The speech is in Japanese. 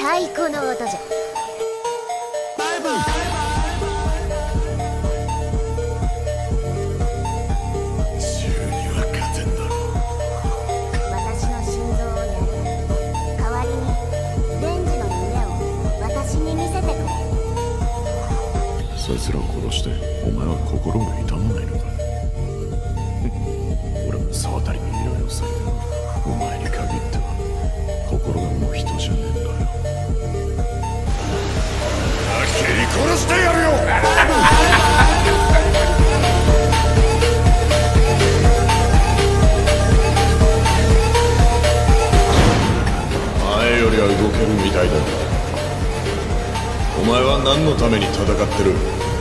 太鼓の音じゃ。 バイバイ。 銃には勝てんだろ。 私の心臓をやる。代わりにデンジの夢を私に見せてくれ。 そいつらを殺してお前は心が痛まないのか。俺も沢渡にいろいろされてお前に限っては心がもう人じゃねえんだよ。蹴り殺してやるよ。前よりは動けるみたいだ。お前は何のために戦ってる？